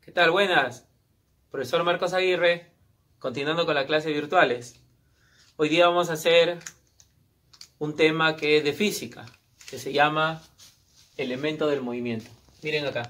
¿Qué tal? Buenas. Profesor Marcos Aguirre, continuando con la clase virtuales. Hoy día vamos a hacer un tema que es de física, que se llama elemento del movimiento. Miren acá.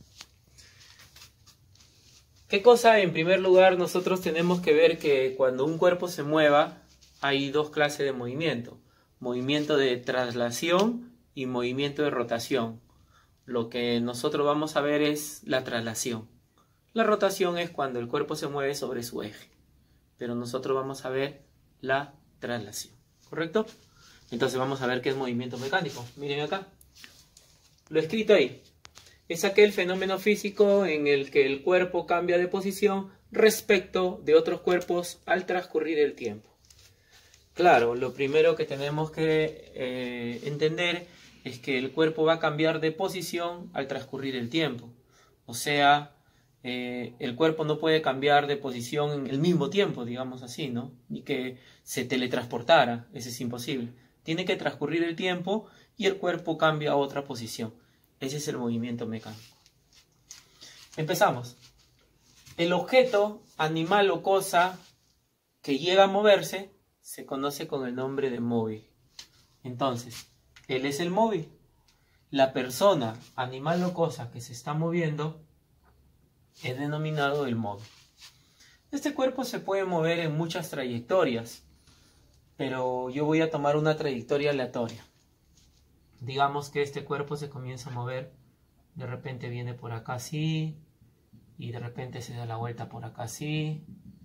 ¿Qué cosa? En primer lugar, nosotros tenemos que ver que cuando un cuerpo se mueva, hay dos clases de movimiento. Movimiento de traslación y movimiento de rotación. Lo que nosotros vamos a ver es la traslación. La rotación es cuando el cuerpo se mueve sobre su eje. Pero nosotros vamos a ver la traslación. ¿Correcto? Entonces vamos a ver qué es movimiento mecánico. Miren acá. Lo he escrito ahí. Es aquel fenómeno físico en el que el cuerpo cambia de posición respecto de otros cuerpos al transcurrir el tiempo. Claro, lo primero que tenemos que entender es que el cuerpo va a cambiar de posición al transcurrir el tiempo. O sea, el cuerpo no puede cambiar de posición en el mismo tiempo, digamos así, ¿no? Ni que se teletransportara, eso es imposible. Tiene que transcurrir el tiempo y el cuerpo cambia a otra posición. Ese es el movimiento mecánico. Empezamos. El objeto, animal o cosa que llega a moverse se conoce con el nombre de móvil. Entonces, él es el móvil. La persona, animal o cosa que se está moviendo es denominado el móvil. Este cuerpo se puede mover en muchas trayectorias, pero yo voy a tomar una trayectoria aleatoria. Digamos que este cuerpo se comienza a mover, de repente viene por acá así, y de repente se da la vuelta por acá así,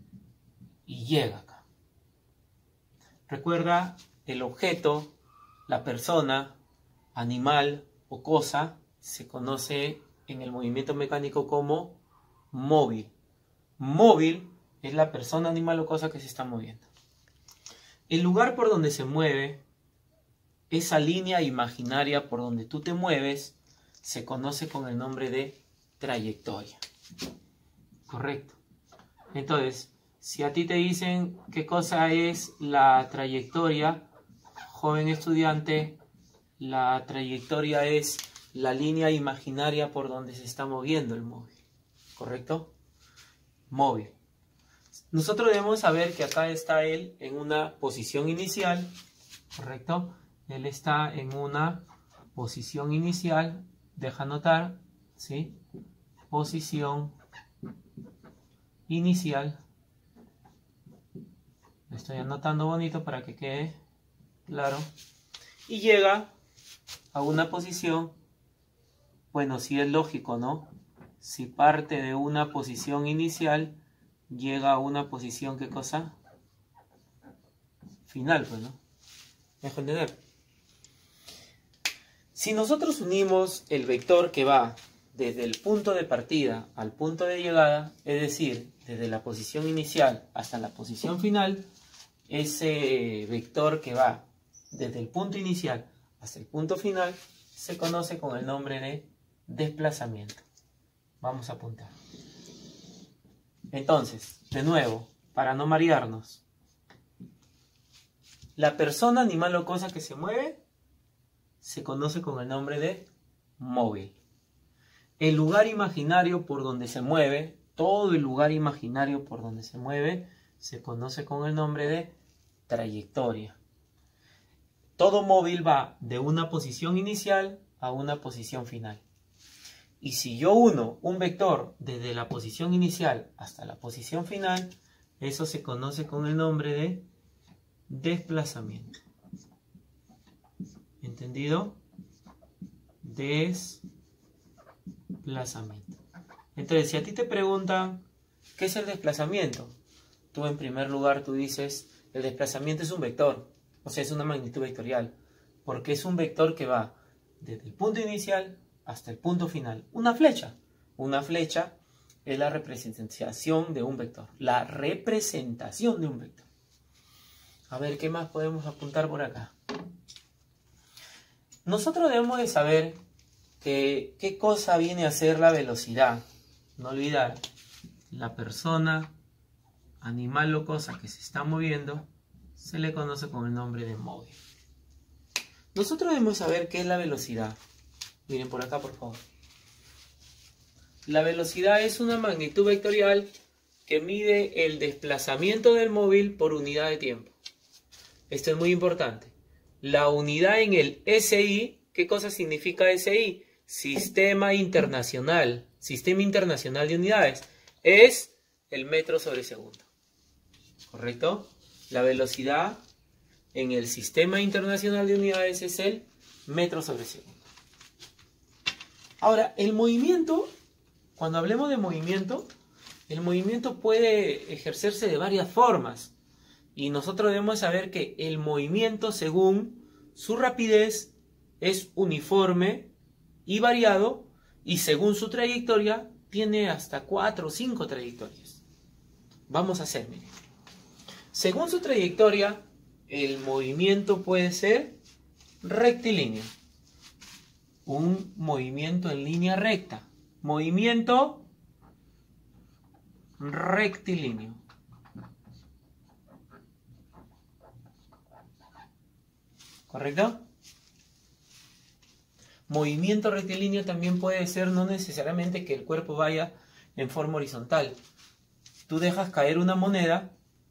y llega acá. Recuerda, el objeto, la persona, animal o cosa, se conoce en el movimiento mecánico como móvil. Móvil es la persona, animal o cosa que se está moviendo. El lugar por donde se mueve, esa línea imaginaria por donde tú te mueves, se conoce con el nombre de trayectoria. Correcto. Entonces, si a ti te dicen qué cosa es la trayectoria, joven estudiante, la trayectoria es la línea imaginaria por donde se está moviendo el móvil. ¿Correcto? Móvil. Nosotros debemos saber que acá está él en una posición inicial. ¿Correcto? Él está en una posición inicial. Deja anotar, ¿sí? Posición inicial. Lo estoy anotando bonito para que quede claro. Y llega a una posición, bueno, si es lógico, ¿no? Si parte de una posición inicial, llega a una posición, ¿qué cosa? Final, pues, ¿no? ¿Me dejo entender? Si nosotros unimos el vector que va desde el punto de partida al punto de llegada, es decir, desde la posición inicial hasta la posición final, ese vector que va desde el punto inicial hasta el punto final se conoce con el nombre de desplazamiento. Vamos a apuntar. Entonces, de nuevo, para no marearnos, la persona, animal o cosa que se mueve se conoce con el nombre de móvil. El lugar imaginario por donde se mueve, todo el lugar imaginario por donde se mueve, se conoce con el nombre de trayectoria. Todo móvil va de una posición inicial a una posición final. Y si yo uno un vector desde la posición inicial hasta la posición final, eso se conoce con el nombre de desplazamiento. ¿Entendido? Desplazamiento. Entonces, si a ti te preguntan, ¿qué es el desplazamiento? Tú en primer lugar, tú dices, el desplazamiento es un vector. O sea, es una magnitud vectorial. Porque es un vector que va desde el punto inicial hasta el punto final. Una flecha. Una flecha es la representación de un vector. La representación de un vector. A ver, ¿qué más podemos apuntar por acá? Nosotros debemos de saber que qué cosa viene a ser la velocidad. No olvidar, la persona, animal o cosa que se está moviendo, se le conoce con el nombre de móvil. Nosotros debemos saber qué es la velocidad. Miren por acá, por favor. La velocidad es una magnitud vectorial que mide el desplazamiento del móvil por unidad de tiempo. Esto es muy importante. La unidad en el SI, ¿qué cosa significa SI? Sistema Internacional de Unidades. Es el metro sobre segundo. ¿Correcto? La velocidad en el Sistema Internacional de Unidades es el metro sobre segundo. Ahora, el movimiento, cuando hablemos de movimiento, el movimiento puede ejercerse de varias formas. Y nosotros debemos saber que el movimiento, según su rapidez, es uniforme y variado, y según su trayectoria, tiene hasta 4 o 5 trayectorias. Vamos a hacer, miren. Según su trayectoria, el movimiento puede ser rectilíneo. Un movimiento en línea recta. Movimiento rectilíneo. ¿Correcto? Movimiento rectilíneo también puede ser no necesariamente que el cuerpo vaya en forma horizontal. Tú dejas caer una moneda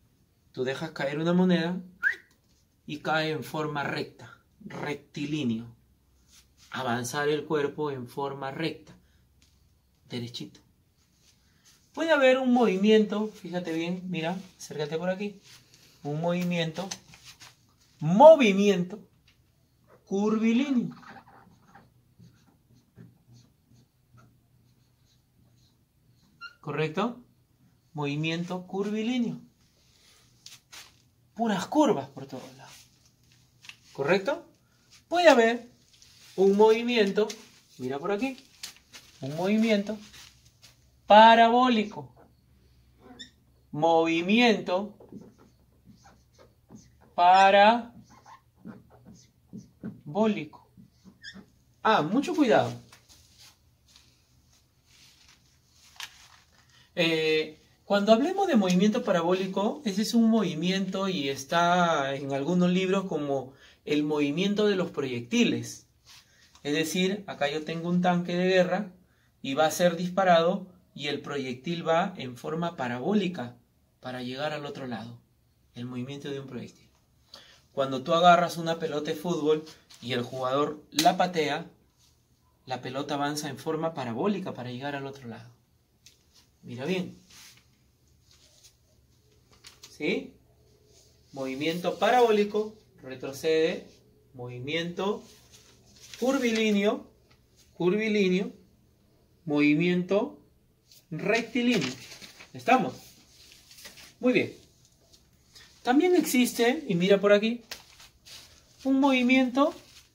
y cae en forma recta, rectilíneo. Avanzar el cuerpo en forma recta, derechito. Puede haber un movimiento, fíjate bien, mira, acércate por aquí. Un movimiento curvilíneo. ¿Correcto? Movimiento curvilíneo. Puras curvas por todos lados. ¿Correcto? Puede haber un movimiento, mira por aquí, un movimiento parabólico. Movimiento parabólico. Mucho cuidado. Cuando hablemos de movimiento parabólico, ese es un movimiento y está en algunos libros como el movimiento de los proyectiles. Es decir, acá yo tengo un tanque de guerra y va a ser disparado y el proyectil va en forma parabólica para llegar al otro lado. El movimiento de un proyectil. Cuando tú agarras una pelota de fútbol y el jugador la patea, la pelota avanza en forma parabólica para llegar al otro lado. Mira bien. ¿Sí? Movimiento parabólico, retrocede, movimiento curvilíneo, movimiento rectilíneo. ¿Estamos? Muy bien. También existe, y mira por aquí, un movimiento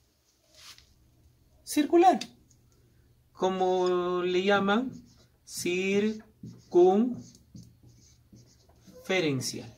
circular, como le llaman circunferencial.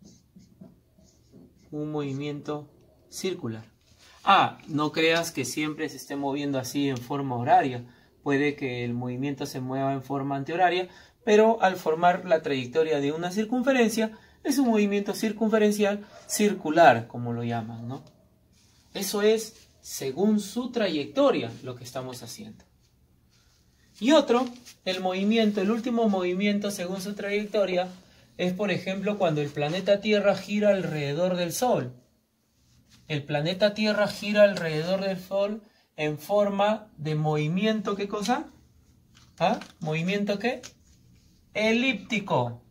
Un movimiento circular. No creas que siempre se esté moviendo así en forma horaria. Puede que el movimiento se mueva en forma antihoraria, pero al formar la trayectoria de una circunferencia, es un movimiento circunferencial circular, como lo llaman, ¿no? Eso es según su trayectoria lo que estamos haciendo. Y otro, el último movimiento según su trayectoria, es por ejemplo cuando el planeta Tierra gira alrededor del Sol. El planeta Tierra gira alrededor del Sol en forma de movimiento, ¿qué cosa? ¿Movimiento qué? Elíptico.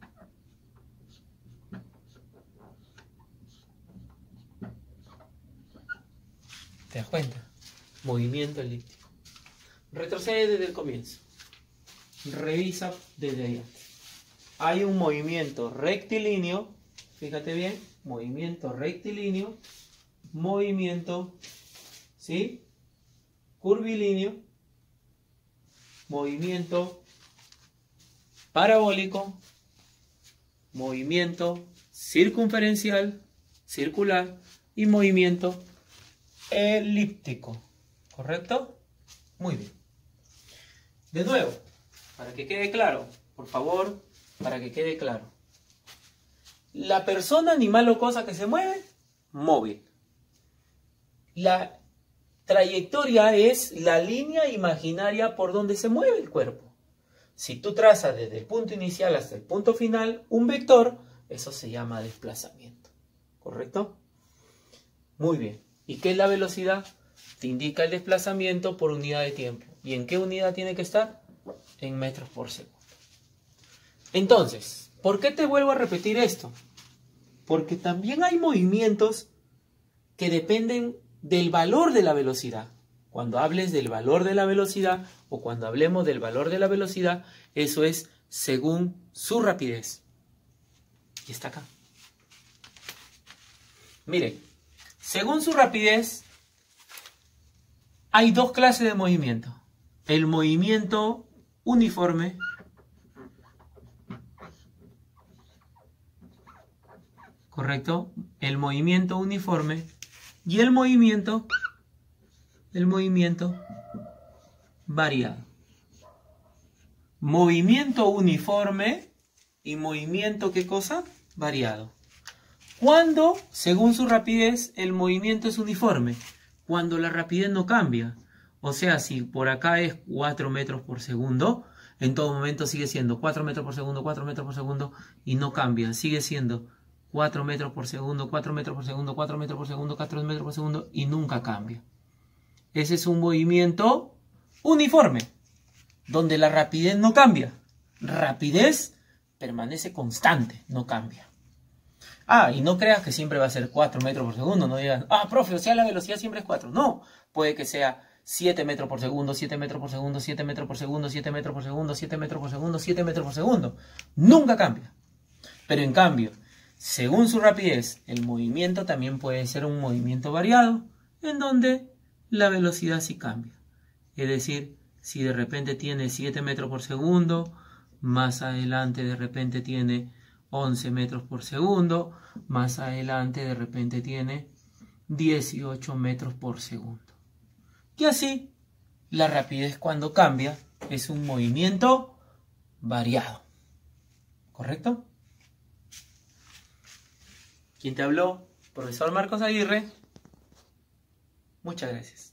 ¿Te das cuenta? Movimiento elíptico. Retrocede desde el comienzo. Revisa desde allá. Hay un movimiento rectilíneo. Fíjate bien. Movimiento rectilíneo. Movimiento, ¿sí? Curvilíneo. Movimiento parabólico. Movimiento circunferencial, circular. Y movimiento elíptico. ¿Correcto? Muy bien. De nuevo, para que quede claro, por favor, para que quede claro. La persona, animal o cosa que se mueve, móvil. La trayectoria es la línea imaginaria por donde se mueve el cuerpo. Si tú trazas desde el punto inicial hasta el punto final un vector, eso se llama desplazamiento. ¿Correcto? Muy bien. ¿Y qué es la velocidad? Te indica el desplazamiento por unidad de tiempo. ¿Y en qué unidad tiene que estar? En metros por segundo. Entonces, ¿por qué te vuelvo a repetir esto? Porque también hay movimientos que dependen del valor de la velocidad. Cuando hables del valor de la velocidad o cuando hablemos del valor de la velocidad, eso es según su rapidez. Y está acá. Mire, según su rapidez, hay dos clases de movimiento. El movimiento uniforme ¿correcto? El movimiento uniforme y el movimiento variado. Movimiento uniforme y movimiento, ¿qué cosa? Variado. ¿Cuándo, según su rapidez, el movimiento es uniforme? Cuando la rapidez no cambia. O sea, si por acá es 4 metros por segundo, en todo momento sigue siendo 4 metros por segundo, 4 metros por segundo y no cambia. Sigue siendo 4 metros por segundo, 4 metros por segundo, 4 metros por segundo, 4 metros por segundo y nunca cambia. Ese es un movimiento uniforme, donde la rapidez no cambia. Rapidez permanece constante, no cambia. Ah, y no creas que siempre va a ser 4 metros por segundo. No digas, ah, profe, o sea, la velocidad siempre es 4. No, puede que sea 7 metros por segundo, 7 metros por segundo, 7 metros por segundo, 7 metros por segundo, 7 metros por segundo, 7 metros por segundo. Nunca cambia. Pero en cambio, según su rapidez, el movimiento también puede ser un movimiento variado, en donde la velocidad sí cambia. Es decir, si de repente tiene 7 metros por segundo, más adelante de repente tiene 11 metros por segundo, más adelante de repente tiene 18 metros por segundo. Y así, la rapidez cuando cambia es un movimiento variado. ¿Correcto? ¿Quién te habló? Profesor Marcos Aguirre. Muchas gracias.